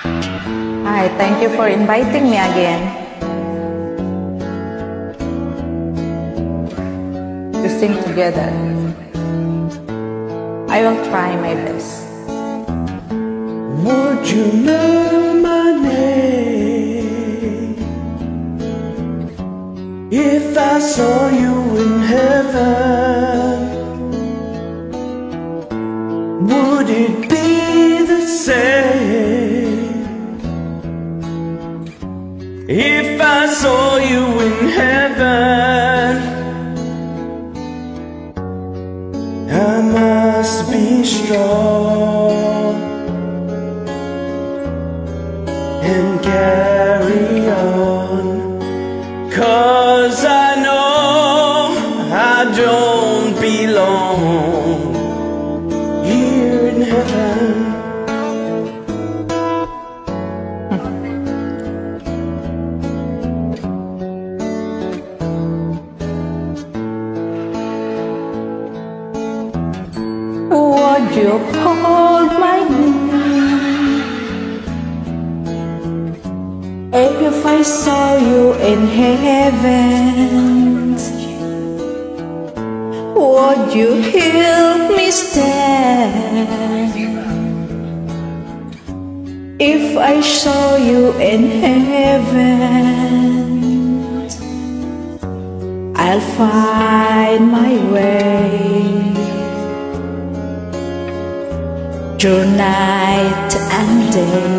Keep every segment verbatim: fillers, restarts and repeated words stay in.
Hi, thank you for inviting me again to sing together. I will try my best. Would you know my name if I saw you in heaven? Would it be the same if I saw you in heaven? I must be strong and carry on, 'cause I know I don't belong here in heaven. Would you hold my hand if I saw you in heaven? Would you help me stand if I saw you in heaven? I'll find my way through night and day,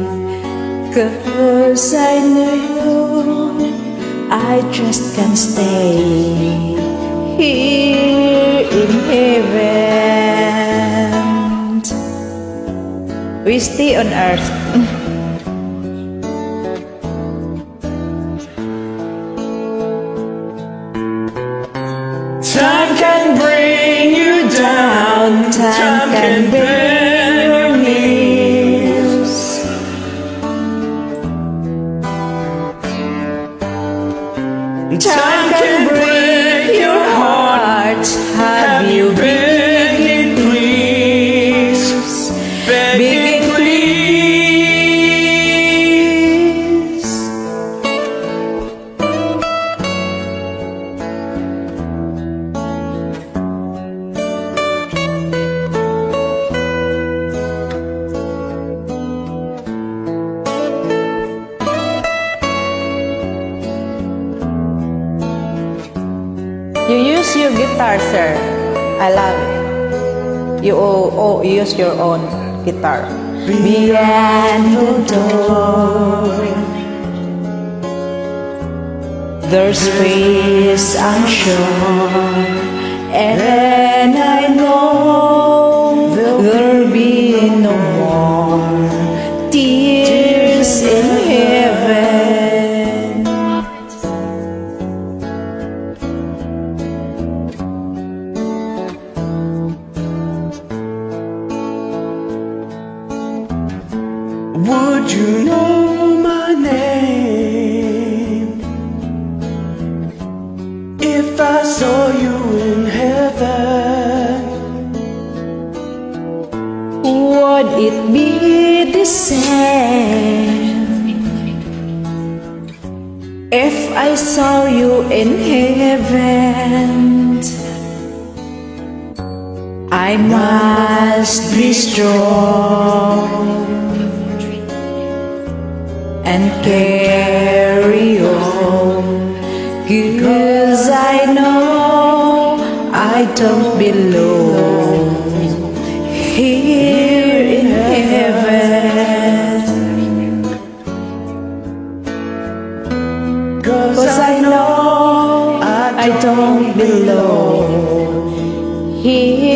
'cause I know I just can't stay here in heaven. We stay on earth. Time can bring you down, time can bring your knees. Time can break your heart. Have you begging please, begging please? You use your guitar, sir. I love it. You oh, oh, use your own guitar. Beyond the door, There's peace, I'm sure, and I know there'll be no more tears in heaven. would you know my name if I saw you in heaven? Would it be the same if I saw you in heaven? I must be strong and carry on, 'cause I know I don't belong here in heaven. 'Cause I know I don't belong here